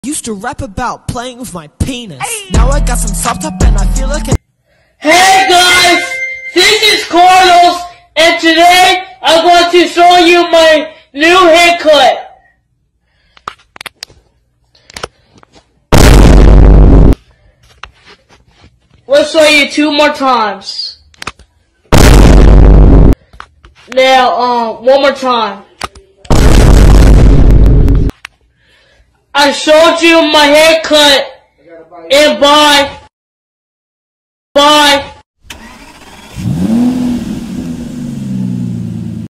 Used to rap about playing with my penis. Now I got some soft top and I feel like a— Hey guys, this is Carlos, and today I'm going to show you my new haircut. Let's show you 2 more times. Now, 1 more time. I showed you my haircut, and bye. Bye.